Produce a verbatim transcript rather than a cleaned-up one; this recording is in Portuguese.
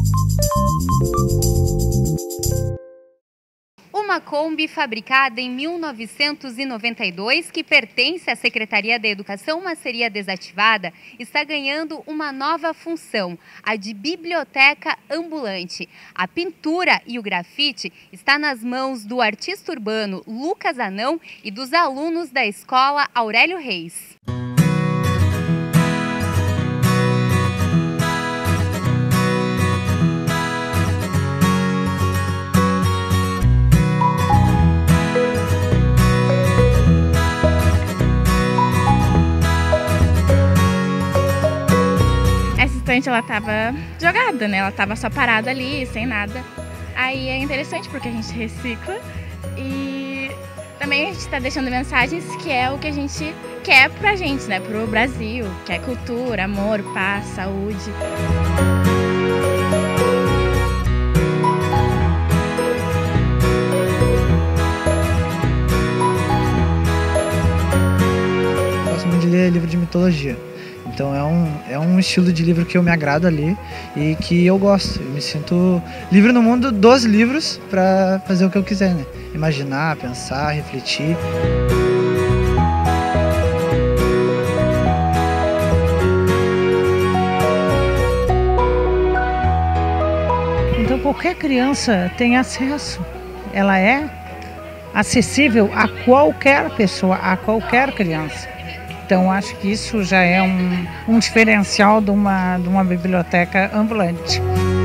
Uma Kombi fabricada em mil novecentos e noventa e dois, que pertence à Secretaria da Educação, mas seria desativada, está ganhando uma nova função, a de biblioteca ambulante. A pintura e o grafite está nas mãos do artista urbano Lucas Anão e dos alunos da escola Aurélio Reis. Ela estava jogada, né? Ela estava só parada ali, sem nada. Aí é interessante porque a gente recicla e também a gente está deixando mensagens que é o que a gente quer pra gente, né? Pro Brasil, que é cultura, amor, paz, saúde. Eu gosto muito de ler livro de mitologia. Então é um, é um estilo de livro que eu me agrado ali e que eu gosto. Eu me sinto livre no mundo dos livros para fazer o que eu quiser, né? Imaginar, pensar, refletir. Então qualquer criança tem acesso. Ela é acessível a qualquer pessoa, a qualquer criança. Então, acho que isso já é um, um diferencial de uma, de uma biblioteca ambulante.